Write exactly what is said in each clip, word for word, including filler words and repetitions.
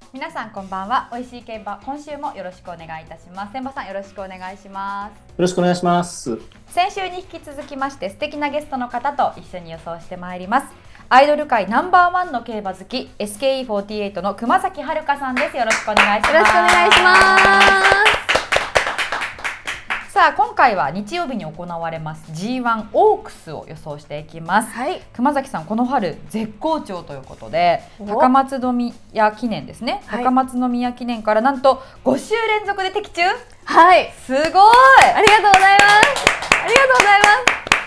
皆さんこんばんは。美味しい競馬、今週もよろしくお願いいたします。千葉さんよろしくお願いします。よろしくお願いします。 先週に引き続きまして素敵なゲストの方と一緒に予想してまいります。アイドル界ナンバーワンの競馬好き エスケーイーフォーティーエイト の熊崎遥さんです。よろしくお願いします。 よろしくお願いします。 さあ今回は日曜日に行われます ジーワン オークスを予想していきます、はい、熊崎さんこの春絶好調ということで高松宮記念ですね、はい、高松宮記念からなんとご週連続で的中。 はい、 すごい、 ありがとうございます。ありがとうございます。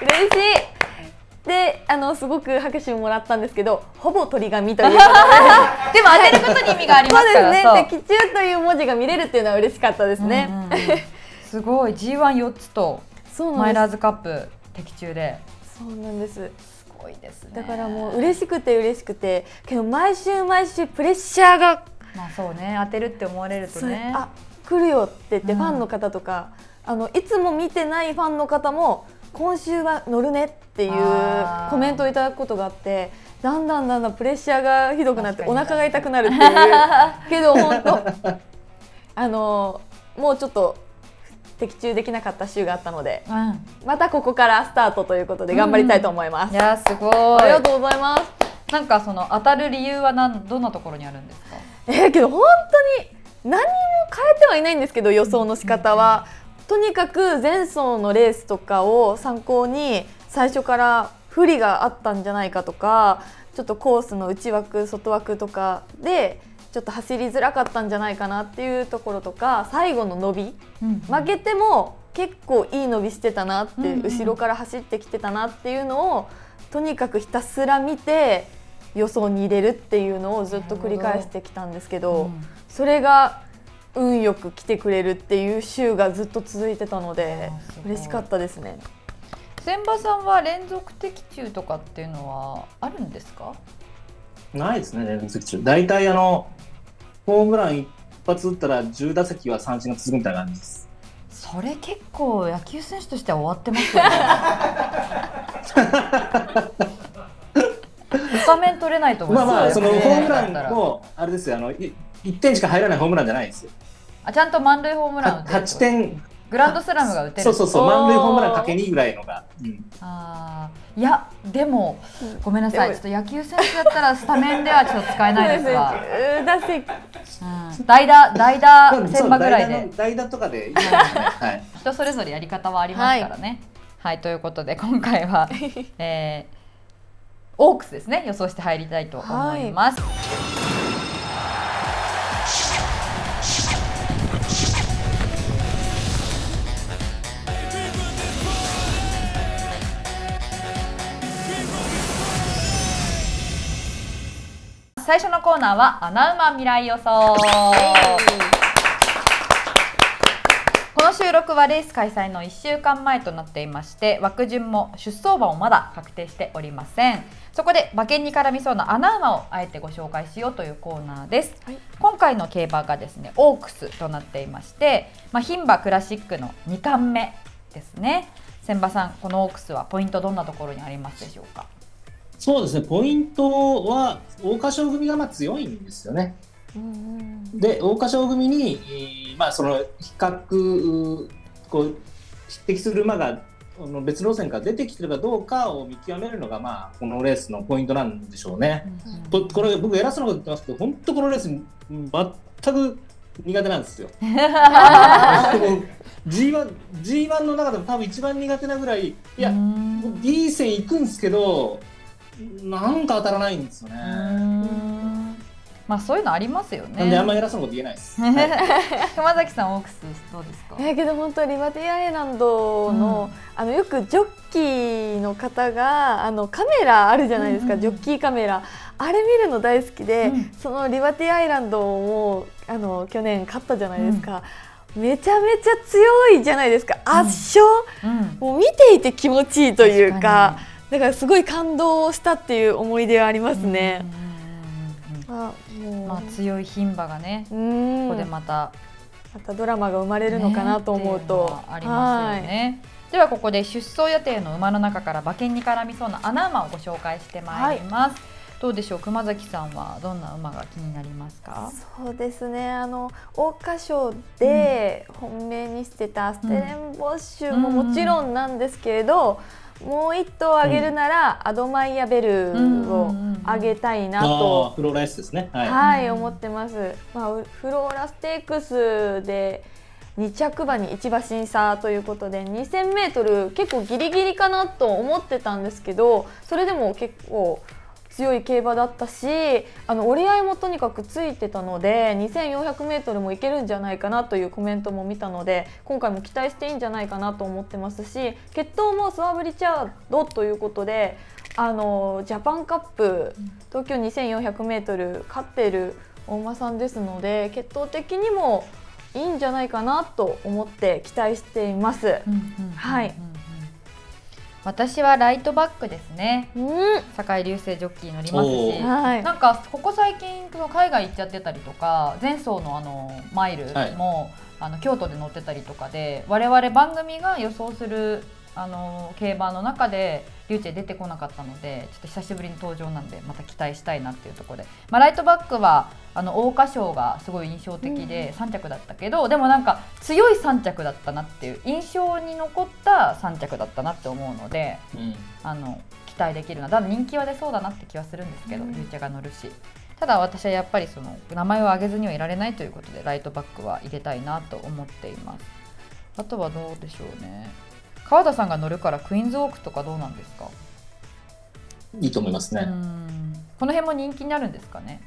嬉しい。で、あのすごく拍手もらったんですけど、ほぼ鳥紙ということででも当てることに意味がありますから。 そうですね、的中という文字が見れるっていうのは嬉しかったですね。 うんうんうん、すごい ジーワンよっ つとマイラーズカップ的中で。 そうなんです。 すごいですね。 だからもう嬉しくて嬉しくて、けど毎週毎週プレッシャーが、 まあそうね、当てるって思われるとね、 あ、来るよって言ってファンの方とか、うん、あのいつも見てないファンの方も今週は乗るねっていうコメントをいただくことがあって、だんだんだんだんプレッシャーがひどくなってお腹が痛くなるっていうけど本当あのもうちょっと的中できなかった週があったので、うん、またここからスタートということで頑張りたいと思います。うん、 いやすごい、 ありがとうございます。 なんかその当たる理由はなんどんなところにあるんですか？ えー、けど本当に何も変えてはいないんですけど、予想の仕方は、とにかく前走のレースとかを参考に最初から不利があったんじゃないかとか、ちょっとコースの内枠外枠とかでちょっと走りづらかったんじゃないかなっていうところとか、最後の伸び、うん、負けても結構いい伸びしてたなって、うんうん、後ろから走ってきてたなっていうのをとにかくひたすら見て予想に入れるっていうのをずっと繰り返してきたんですけど、うん、それが運よく来てくれるっていう週がずっと続いてたので嬉しかったですね。 千葉さんは連続的中とかっていうのはあるんですか？ ないですね、連続的中。大体あのホームラン一発打ったらじゅう打席は三振が続くみたいな感じです。 それ結構野球選手としては終わってますよね。スタメン取れないと思います。 まあまあそのホームランもあれですよ、あのいってんしか入らないホームランじゃないですよ。 あ、ちゃんと満塁ホームラン打てる。 はちてんグランドスラムが打てる。 そうそうそう、満塁ホームランかけにぐらいのが。うん、 あいやでも、うん、ごめんなさい、ちょっと野球選手だったらスタメンではちょっと使えないですが、うん、代打代打千葉ぐらいで、 代打とかでいいですね。はい、 人それぞれやり方はありますからね。はい、はい、ということで今回は、えー、オークスですね、予想して入りたいと思います。はい、最初のコーナーは穴馬未来予想。この収録はレース開催のいっしゅうかんまえとなっていまして、枠順も出走馬もまだ確定しておりません。そこで馬券に絡みそうな穴馬をあえてご紹介しようというコーナーです。はい、今回の競馬がですねオークスとなっていまして、まあ、牝馬クラシックのにかんめですね。千葉さん、このオークスはポイントどんなところにありますでしょうか？そうですね、 ポイントは桜花賞組がまあ強いんですよね。うんで桜花賞組に、えーまあ、その比較こう匹敵する馬が別路線から出てきてるかどうかを見極めるのが、まあ、このレースのポイントなんでしょうね。うん、これ僕偉そうなこと言ってますけど、本当このレース全く苦手なんですよ。ジーワン, ジーワン の中でも多分一番苦手なぐらい、いや B 線行くんですけどなんか当たらないんですよね。 まあそういうのありますよね。 なんであんまり偉そうなこと言えないです。はい、 熊崎さん、オークスどうですか？ えー、けど本当リバティアイランドの、うん、あのよくジョッキーの方があのカメラあるじゃないですか、うんうん、ジョッキーカメラ、あれ見るの大好きで、うん、そのリバティアイランドもあの去年勝ったじゃないですか。うん、めちゃめちゃ強いじゃないですか。圧勝、うんうん、もう見ていて気持ちいいというか、だからすごい感動したっていう思い出はありますね。うんあもうまあ、強い牝馬がね、ここでまたまたドラマが生まれるのかなと思うと、 ね、ありますよね。ではここで出走予定の馬の中から馬券に絡みそうな穴馬をご紹介してまいります。はい、 どうでしょう、熊崎さんはどんな馬が気になりますか？ そうですね、あの桜花賞で本命にしてたステレンボッシュももちろんなんですけれど、うん、もう一頭あげるなら、うん、アドマイヤベルをあげたいなと、 フローラ S ですね、はい、 はい、思ってます。まあ、フローラステークスでに着馬にいち馬身差ということで にせんメートル 結構ギリギリかなと思ってたんですけど、それでも結構強い競馬だったし、あの折り合いもとにかくついてたので にせんよんひゃくメートル もいけるんじゃないかなというコメントも見たので、今回も期待していいんじゃないかなと思ってますし、血統もスワブ・リチャードということで、あのジャパンカップ東京 にせんよんひゃくメートル 勝っているお馬さんですので、血統的にもいいんじゃないかなと思って期待しています。はい。 私はライトバックですね。 うん、 酒井流星ジョッキー乗りますし、 はい、 なんかここ最近海外行っちゃってたりとか、前走のあのマイルも、はい、あの京都で乗ってたりとかで、我々番組が予想するあの競馬の中でリュウチェ出てこなかったので、ちょっと久しぶりに登場なんでまた期待したいなっていうところで、まあ、ライトバックはあの桜花賞がすごい印象的でさん着だったけど、うん、でもなんか強いさん着だったなっていう印象に残ったさん着だったなって思うので、うん、あの期待できるな。だから人気は出そうだなって気はするんですけど、うん、リュウチェが乗るし、ただ私はやっぱりその名前を挙げずにはいられないということでライトバックは入れたいなと思っています。あとはどうでしょうね。川田さんが乗るからクイーンズウォークとかどうなんですか？ いいと思いますね。 うん、この辺も人気になるんですかね？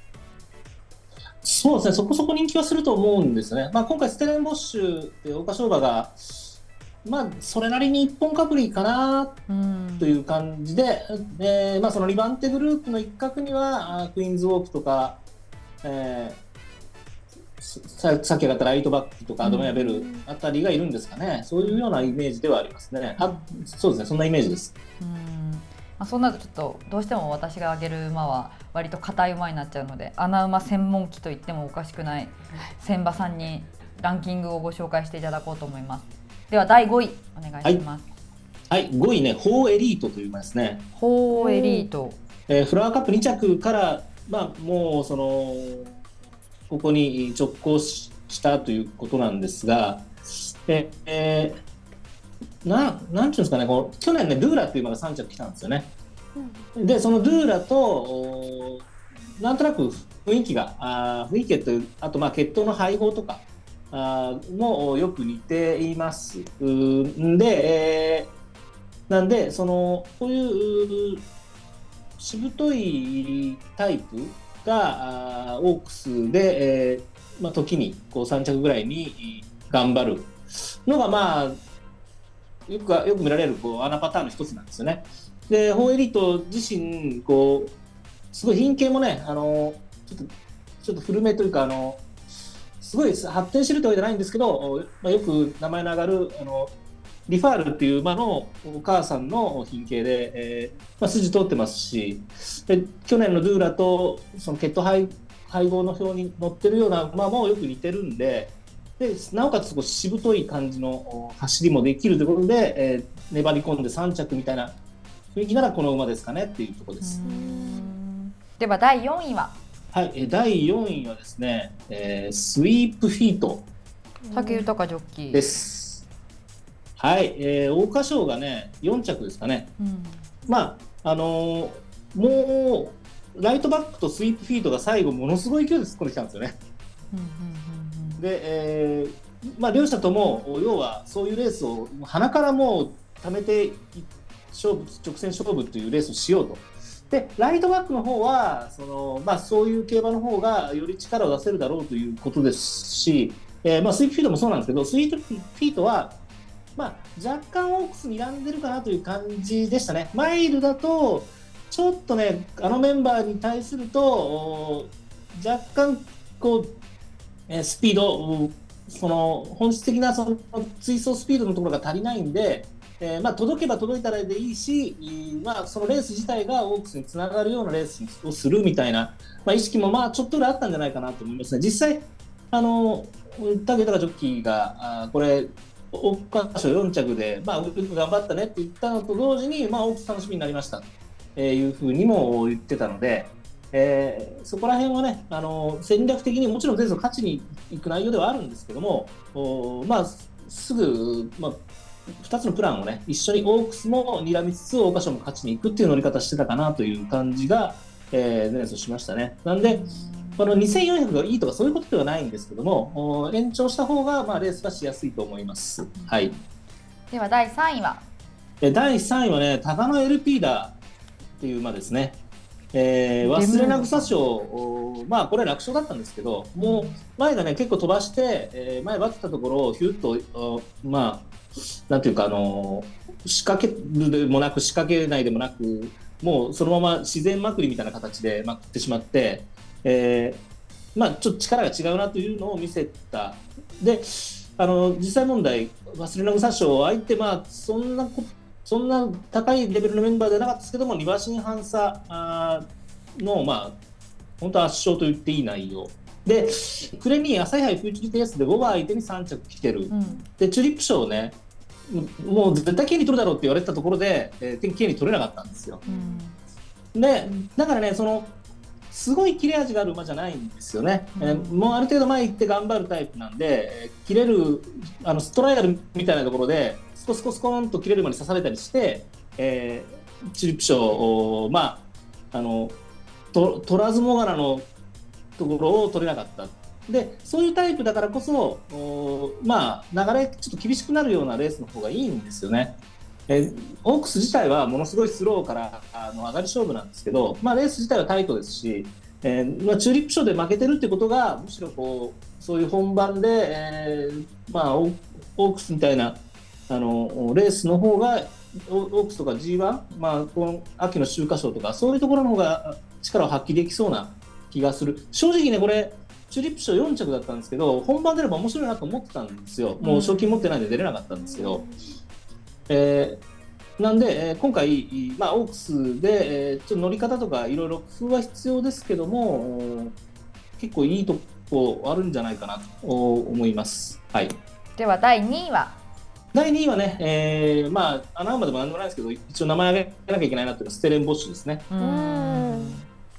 そうですね、そこそこ人気はすると思うんですね。まあ、今回ステレンボッシュで桜花賞馬が、まあ、それなりに一本かぶりかなという感じで、えーまあ、そのリバンテグループの一角にはクイーンズウォークとか、えーさ, さっき上がったライトバックとかアドマイヤベルあたりがいるんですかね、うん、そういうようなイメージではありますね。あ、そうですね、そんなイメージです。 うん、まあ、そうなるとちょっとどうしても私が挙げる馬は割と硬い馬になっちゃうので、穴馬専門機と言ってもおかしくない千馬さんにランキングをご紹介していただこうと思います。ではだいごいお願いします。 はい、はい、ごいね、ホーエリートという馬ですね。 ホーエリート、 えー、フラワーカップに着から、まあ、もうそのここに直行したということなんですが、ええー、な, なんていうんですかね、この去年ねドゥーラっていう馬がさん着来たんですよね。うん、でそのドゥーラとなんとなく雰囲気があ雰囲気という、あとまあ血統の配合とかあもよく似ています。んで、えー、なんでそのこういうしぶといタイプがオークスで、えーまあ、時にこうさん着ぐらいに頑張るのが、まあ、よくよく見られるこう穴パターンの一つなんですよね。でホーエリート自身こうすごい品形もね、あのちょっとちょっと古めというか、あのすごい発展してるってわけじゃないんですけど、まあ、よく名前の上がるあのリファールっていう馬のお母さんの品形で、えーまあ、筋通ってますし、で去年のドゥーラとその血統 配, 配合の表に載ってるような馬もよく似てるんで、でなおかつこうしぶとい感じの走りもできるということで、えー、粘り込んでさん着みたいな雰囲気ならこの馬ですかねっていうところです。 ではだいよんいは？ はい、だいよんいはですね、えー、スイープフィート武豊ジョッキーです。はい、えー、桜花賞がねよん着ですかね。うん、まああのー、もうライトバックとスイープフィートが最後ものすごい勢いで突っ込んできたんですよね。うんうんうんうん、で、えーまあ、両者とも要はそういうレースを鼻からもう貯めて勝負直線勝負というレースをしようと。でライトバックの方はその、まあ、そういう競馬の方がより力を出せるだろうということですし、えーまあ、スイープフィートもそうなんですけど、スイープフィートはまあ、若干オークスにらんでるかなという感じでしたね。マイルだとちょっとね、あのメンバーに対すると若干こうスピード、その本質的なその追走スピードのところが足りないんで、えーまあ、届けば届いたらでいいし、まあ、そのレース自体がオークスにつながるようなレースをするみたいな、まあ、意識もまあちょっとぐらいあったんじゃないかなと思いますね。実際あの武豊ジョッキーがあこれ桜花賞よん着で、まあ、よく頑張ったねって言ったのと同時に、まあ、オークス楽しみになりました。 えー、いうふうにも言ってたので、えー、そこら辺はね、あの戦略的にもちろん前走勝ちにいく内容ではあるんですけども、おまあ、すぐ、まあ、ふたつのプランをね一緒にオークスも睨みつつ桜花賞も勝ちにいくっていう乗り方してたかなという感じが、えー、前走しましたね。なんでこのにせんよんひゃくがいいとかそういうことではないんですけども、延長した方がまあレースがしやすいと思います。はい、 ではだいさんいはだいさんいはね、タガノ エルピー だっていう馬ですね。えー、忘れな草賞、まあこれ楽勝だったんですけど、もう前がね結構飛ばして、えー、前バってたところをヒュッと、まあなんていうか、あのー、仕掛けるでもなく仕掛けないでもなく、もうそのまま自然まくりみたいな形でまくってしまって、えー、まあちょっと力が違うなというのを見せた。で、あの実際問題忘れな草賞相手、まあそんなことそんな高いレベルのメンバーではなかったですけども、に馬身半差の、まあ、本当圧勝と言っていい内容で、暮れに朝日杯フューチュリティエースでご馬相手にさん着来てる、うん、でチューリップ賞ね、もう絶対 K に取るだろうって言われてたところで、えー、K に取れなかったんですよ。うん、でだからね、そのすごい切れ味がある馬じゃないんですよね。うん、えー、もうある程度前行って頑張るタイプなんで、えー、切れるあのストライアルみたいなところでスコスコスコーンと切れる馬に刺されたりして、えー、チューリップ賞を、まあ、あのと取らずもがなのところを取れなかった。でそういうタイプだからこそ、まあ、流れちょっと厳しくなるようなレースの方がいいんですよね。えー、オークス自体はものすごいスローからあの上がり勝負なんですけど、まあ、レース自体はタイトですし、えーまあ、チューリップ賞で負けてるってことがむしろこうそういう本番で、えーまあ、オークスみたいなあのレースの方がオークスとか ジーワン、まあ、この秋の秋華賞とかそういうところの方が力を発揮できそうな気がする。正直ね、これチューリップ賞よん着だったんですけど、本番出れば面白いなと思ってたんですよ。もう賞金持ってないんで出れなかったんですけど、うん、えー、なんで、えー、今回、まあ、オークスで、えー、ちょっと乗り方とかいろいろ工夫は必要ですけども、結構いいとこあるんじゃないかなと思います。はい、ではだいにいはだいにいはね、えー、まあアナウマでもなんでもないですけど、一応名前挙げなきゃいけないなっていうのはステレンボッシュですね。うーん、うん、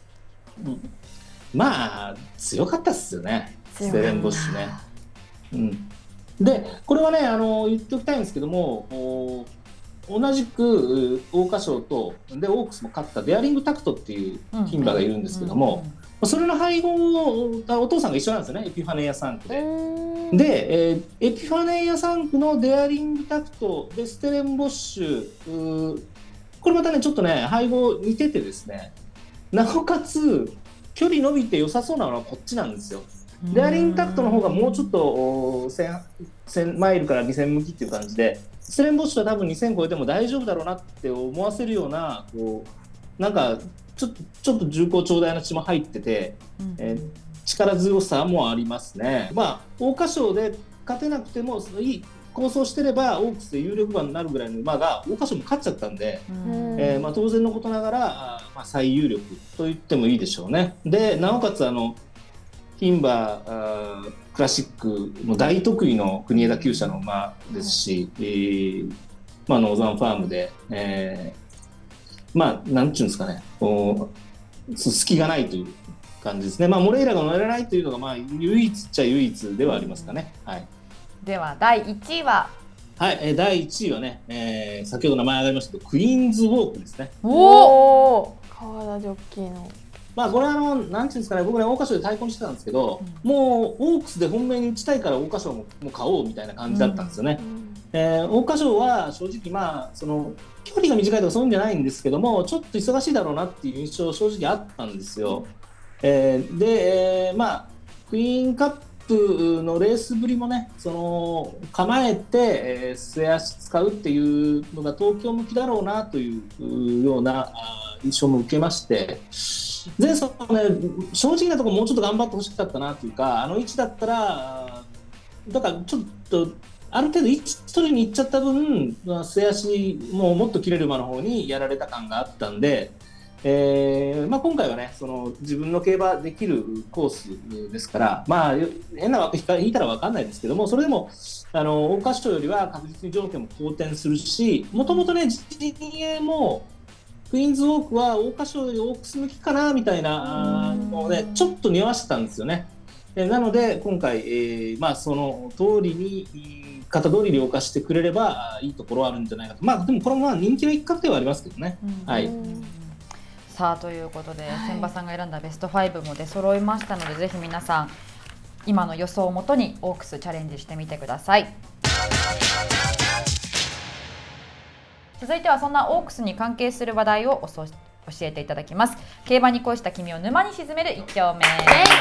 まあ強かったっすよね、ステレンボッシュね。うん、でこれはね、あの言っておきたいんですけども、同じく桜花賞とでオークスも勝ったデアリングタクトっていう牝馬がいるんですけども、それの配合をお父さんが一緒なんですよね、エピファネイアさん区で。で、えー、エピファネイアさん区のデアリングタクトでステレンボッシュ、これまたねちょっとね配合似ててですね、なおかつ距離伸びて良さそうなのはこっちなんですよ。デアリングタクトの方がもうちょっとせんマイルからにせん向きっていう感じで、ステレンボッシュは多分にせん超えても大丈夫だろうなって思わせるような、こうなんかちょっとちょっと重厚長大な血も入ってて、うん、えー、力強さもありますね。まあ桜花賞で勝てなくてもいい構想してればオークスで有力馬になるぐらいの馬が桜花賞も勝っちゃったんで、うん、えーまあ、当然のことながら、あ、まあ、最有力と言ってもいいでしょうね。でなおかつあの牝馬クラシックの大得意の国枝厩舎の馬ですし、うん、えーまあ、ノーザンファームで、えー、まあなんていうんですかね、隙がないという感じですね。まあ、モレイラが乗れないというのがまあ唯一っちゃ唯一ではありますかね。はい、ではだいいちいは、はい、えー、だいいちいはね、えー、先ほど名前上がりましたけどクイーンズウォークですね。おお、 川田ジョッキーの。 まあこれはあのなんていうんですかね、僕ね桜花賞で対抗にしてたんですけど、うん、もうオークスで本命に打ちたいから桜花賞ももう買おうみたいな感じだったんですよね。うんうん、えー、桜花賞は正直まあその距離が短いとかそういうんじゃないんですけども、ちょっと忙しいだろうなっていう印象正直あったんですよ。えー、で、えー、まあクイーンカップのレースぶりもね、その構えて、えー、末足使うっていうのが東京向きだろうなというような印象も受けまして、前走ね正直なところもうちょっと頑張ってほしかったなというか、あの位置だったらだからちょっとある程度位置取りに行っちゃった分、末足ももっと切れる馬の方にやられた感があったんで、えーまあ、今回はねその自分の競馬できるコースですから、まあ変な枠引いたら分かんないですけども、それでもあの桜花賞よりは確実に条件も好転するし、もともとね ジーティーエー もクイーンズウォークは桜花賞よりオークス向きかなみたいなのをねちょっと匂わしてたんですよね。えなので今回、えー、まあその通りに型通りに動かしてくれればいいところはあるんじゃないかと。まあでもこれもまあ人気の一角ではありますけどね。はい。 さあということで、千葉さんが選んだベストファイブも出揃いましたので、ぜひ皆さん今の予想をもとにオークスチャレンジしてみてください。続いてはそんなオークスに関係する話題をおそ教えていただきます。競馬に恋した君を沼に沈める一丁目。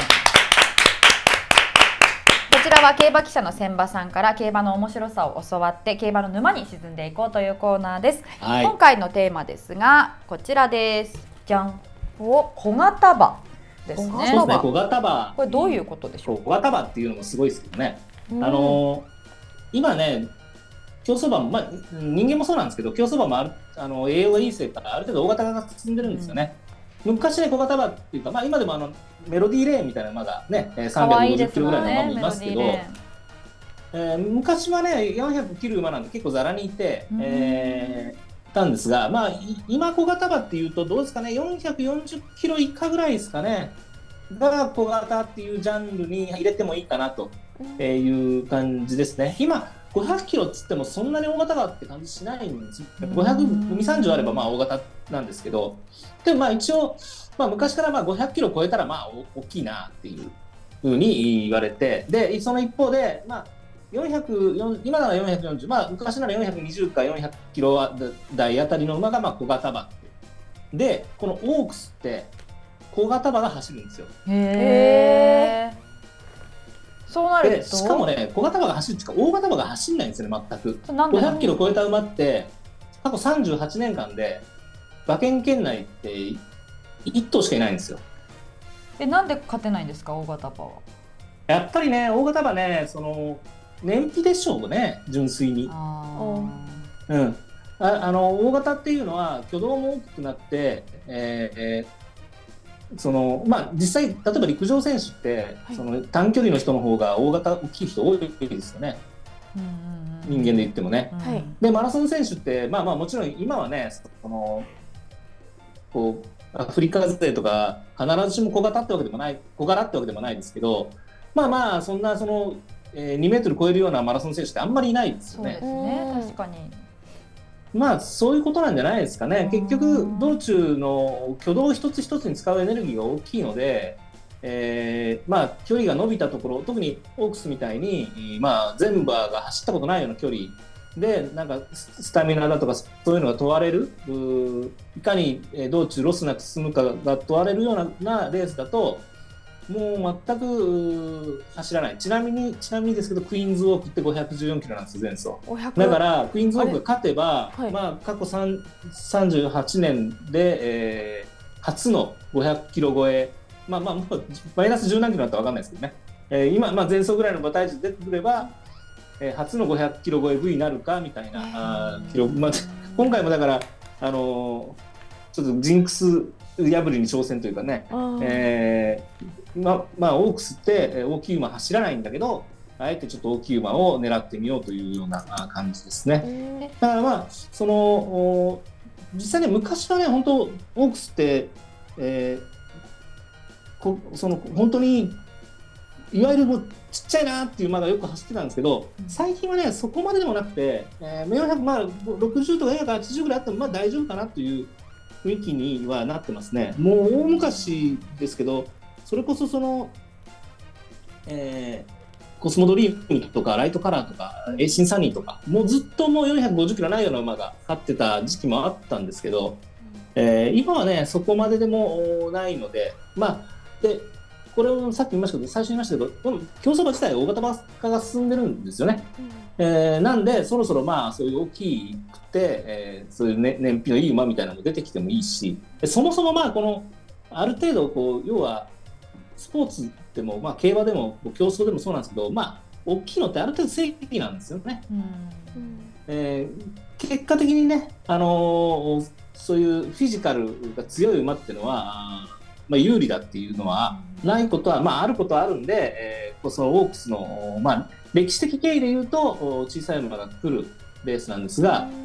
こちらは競馬記者の千葉さんから競馬の面白さを教わって競馬の沼に沈んでいこうというコーナーです。はい、今回のテーマですがこちらです。じゃん。お、小型馬ですね。 そうですね、小型馬。 これどういうことでしょう。 小型馬っていうのもすごいですけどね。あの今ね。競走馬も、まあ、人間もそうなんですけど競走馬もあるあの栄養がいいせいかある程度大型が進んでるんですよね。うん、昔ね小型馬っていうか、まあ、今でもあのメロディーレーンみたいな馬がねさんびゃくごじゅっキロぐらいの馬もいますけど、えー、昔はねよんひゃく切る馬なんて結構ざらにいて、えー、たんですが、まあ、今小型馬っていうとどうですかねよんひゃくよんじゅっキロ以下ぐらいですかねが小型っていうジャンルに入れてもいいかなという感じですね。今ごひゃくキロっつってもそんなに大型だって感じしないんです。ごひゃくにじゅう、さんじゅうあればまあ大型なんですけど、でもまあ一応、まあ、昔からまあごひゃくキロ超えたらまあ大きいなっていうふうに言われて、でその一方で、まあ、よんひゃく今ならよんひゃくよんじゅう、まあ、昔ならよんひゃくにじゅうかよんひゃくキロ台あたりの馬がまあ小型馬で、このオークスって小型馬が走るんですよ。 へー。そうなるとしかもね小型馬が走るっていうか大型馬が走んないんですよね全く。ごひゃくキロ超えた馬って過去さんじゅうはちねんかんで馬券圏内っていっ頭しかいないんですよ。 え、なんで勝てないんですか大型馬は。 やっぱりね大型馬ねその燃費でしょうね純粋に。あ、うん、あ, あの大型っていうのは挙動も大きくなって、えーえーそのまあ、実際例えば陸上選手って、はい、その短距離の人の方が大型大きい人多いですよね、うんうんうん、人間で言ってもね、はい、でマラソン選手って、まあ、まあもちろん今はねそのこうアフリカ勢とか必ずしも小型ってわけでもない小柄ってわけでもないですけど、まあまあそんなその、えー、にメートル超えるようなマラソン選手ってあんまりいないですよね。 そうですね、確かに。 まあそういうことなんじゃないですかね。結局道中の挙動一つ一つに使うエネルギーが大きいので、えー、まあ距離が伸びたところ、特にオークスみたいに、まあ、全馬が走ったことないような距離でなんかスタミナだとかそういうのが問われる、いかに道中ロスなく進むかが問われるようなレースだともう全く走らない。ちなみにちなみにですけどクイーンズウォークってごひゃくじゅうよんキロなんですよ前走。だからクイーンズウォークが勝てば、はい、まあ、過去さんじゅうはちねんで、えー、初のごひゃくキロ超え、まあまあもうマイナスじゅう何キロだったら分かんないですけどね、えー、今、まあ、前走ぐらいの馬体重出てくれば、えー、初のごひゃくキロ超え V になるかみたいなあ記録、まあ、今回もだから、あのー、ちょっとジンクス破りに挑戦というかね、えー、ま, まあオークスって大きい馬走らないんだけどあえてちょっと大きい馬を狙ってみようというような感じですね。だからまあその実際ね昔はね本当オークスって、えー、こその本当にいわゆるもうちっちゃいなっていう馬がよく走ってたんですけど、最近はねそこまででもなくて、えー、よんひゃく、まあ、ろくじゅうとかよんひゃくはちじゅうぐらいあってもまあ大丈夫かなという雰囲気にはなってますね。もう大昔ですけどそれこそその、えー、コスモドリームとかライトカラーとかエイシンサニーとかもうずっともうよんひゃくごじゅっキロないような馬が勝ってた時期もあったんですけど、えー、今はねそこまででもないので、まあでこれをさっき言いましたけど最初に言いましたけど競走馬自体大型馬化が進んでるんですよね。うん、えー、なんでそろそろまあそういう大きくて、えー、そういう、ね、燃費のいい馬みたいなのも出てきてもいいし、そもそもまあこのある程度こう要はスポーツでも、まあ、競馬でも競争でもそうなんですけど、まあ、大きいのってある程度正義なんですよね。うん、えー、結果的にね、あのー、そういうフィジカルが強い馬っていうのは、まあ、有利だっていうのはないことは、まあ、あることはあるんで、えー、そのオークスの、まあ、歴史的経緯でいうと小さい馬が来るレースなんですが、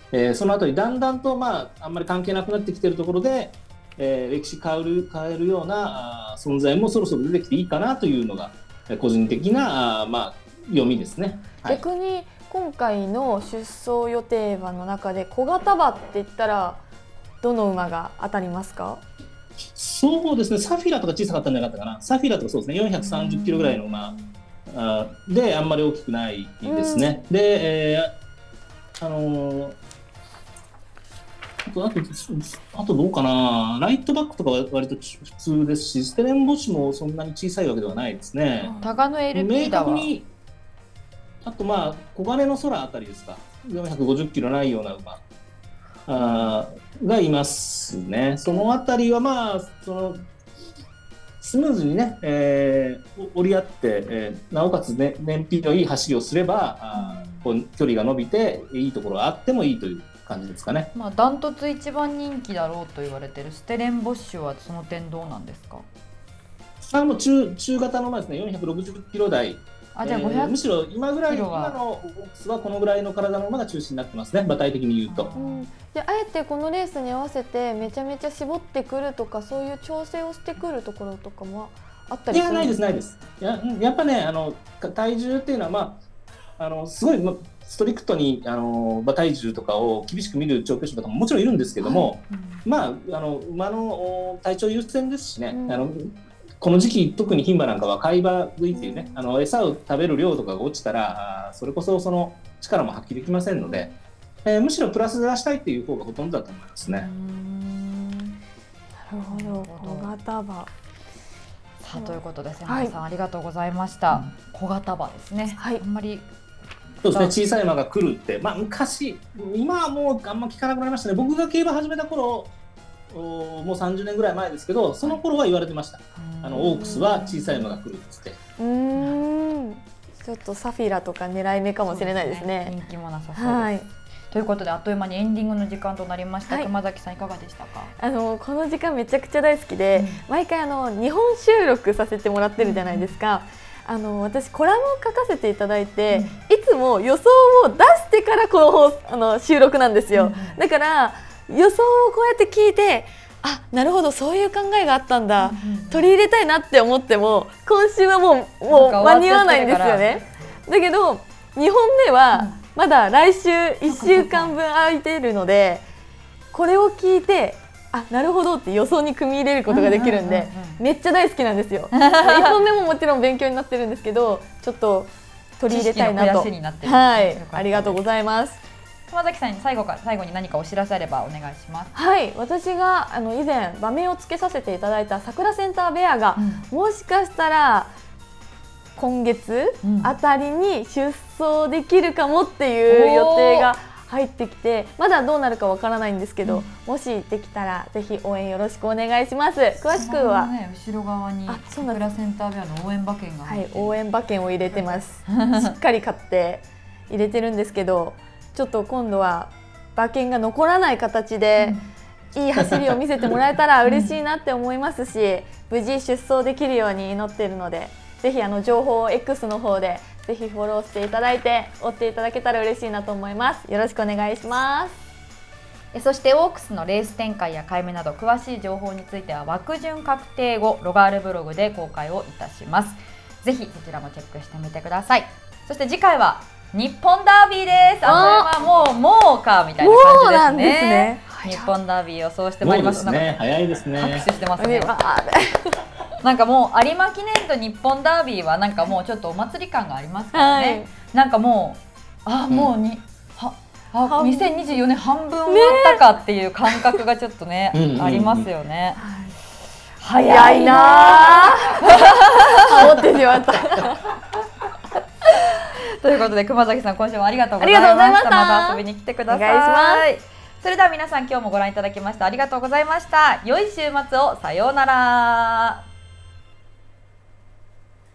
えー、その後にだんだんと、まあ、あんまり関係なくなってきているところで、えー、歴史変える、変えるようなあ存在もそろそろ出てきていいかなというのが個人的なあ、まあ、読みですね。 はい、逆に今回の出走予定馬の中で小型馬って言ったらどの馬が当たりますか？ そうですね、サフィラとか小さかったんじゃなかったかな。サフィラとかそうですね、よんひゃくさんじゅっキロぐらいの馬あであんまり大きくないですね。で、えー、あのー、あと、あと、あとどうかな、ライトバックとかは割と普通ですし、ステレンボッシュもそんなに小さいわけではないですね。 タガノ エルピー だわ。 あと、まあ、黄金の空あたりですか、よんひゃくごじゅっキロないような馬あがいますね。そのあたりは、まあ、そのスムーズにね、えー、折り合って、えー、なおかつ、ね、燃費のいい走りをすれば、あこう距離が伸びていいところがあってもいいという感じですかね。 まあ、ダントツ一番人気だろうと言われているステレンボッシュはその点どうなんですか？ あの 中, 中型の馬ですね、よんひゃくろくじゅっキロ台。 あ、じゃあごひゃく、えー、 むしろ今ぐらい、今のオークスはこのぐらいの体の馬が中心になってますね、馬体的に言うと。 うん、であえてこのレースに合わせてめちゃめちゃ絞ってくるとか、そういう調整をしてくるところとかもあったりするんですか？ いや、ないです、ないです。や, やっぱね、あの体重っていうのは、まあ、あのすごいストリクトにあの馬体重とかを厳しく見る調教師とかももちろんいるんですけども、はい、うん、まあ、あの馬の体調優先ですしね、うん、あのこの時期特に牝馬なんかは貝馬食いっていうね、うん、あの餌を食べる量とかが落ちたらそれこそその力も発揮できませんので、えー、むしろプラスで出したいっていう方がほとんどだと思いますね。 なるほど、小型馬。 さあ、ということで千枚さん、はい、ありがとうございました。うん、小型馬ですね。はい、あんまりそうですね、小さい馬が来るって、まあ、昔、今はもうあんま聞かなくなりましたね。僕が競馬始めた頃もうさんじゅうねんぐらい前ですけど、その頃は言われてました。あのオークスは小さい馬が来るっつって。 うーん、ちょっとサフィラとか狙い目かもしれないですね。 人気もなさそうです。はい、ということであっという間にエンディングの時間となりました。はい、熊崎さんいかがでしたか？ あのこの時間めちゃくちゃ大好きで、うん、毎回あの日本収録させてもらってるじゃないですか。うん、あの私コラムを書かせていただいて、うん、いつも予想を出してからこの放あの収録なんですよ。うん、だから予想をこうやって聞いて、あ、なるほど、そういう考えがあったんだ、うん、取り入れたいなって思っても今週はもう、もう間に合わないんですよね。だけどにほんめはまだ来週いっしゅうかんぶん空いているので、これを聞いて、あ、なるほどって予想に組み入れることができるんで、めっちゃ大好きなんですよ。いっぽんめももちろん勉強になってるんですけど、ちょっと取り入れたいなと。はい、ありがとうございます。 熊崎さんに最後か最後に何かお知らせあればお願いします。 はい、私があの以前馬名を付けさせていただいた桜センターベアが、うん、もしかしたら今月あたりに出走できるかもっていう予定が入ってきて、まだどうなるかわからないんですけど、うん、もしできたらぜひ応援よろしくお願いします。詳しくは、 ね、後ろ側に桜センターベアの応援馬券が入って、 はい、応援馬券を入れてますしっかり買って入れてるんですけど、ちょっと今度は馬券が残らない形で、うん、いい走りを見せてもらえたら嬉しいなって思いますし、無事出走できるように祈っているので、ぜひあの情報を X の方でぜひフォローしていただいて追っていただけたら嬉しいなと思います。よろしくお願いします。 そしてオークスのレース展開や買い目など詳しい情報については枠順確定後ロガールブログで公開をいたします。ぜひそちらもチェックしてみてください。そして次回は日本ダービーです。あとはもうもうかみたいな感じですね。日本ダービー予想してまいります。 ね、早いですね。 拍手してますね。なんかもう有馬記念と日本ダービーはなんかもうちょっとお祭り感がありますからね。はい、なんかもうあもうに、うん、はあにせんにじゅうよねん半分終わったかっていう感覚がちょっとねありますよね。 早いなー。思ってしまった。 ということで熊崎さん今週もありがとうございました。また遊びに来てください。お願いします。それでは皆さん今日もご覧いただきましてありがとうございました。良い週末を。さようなら。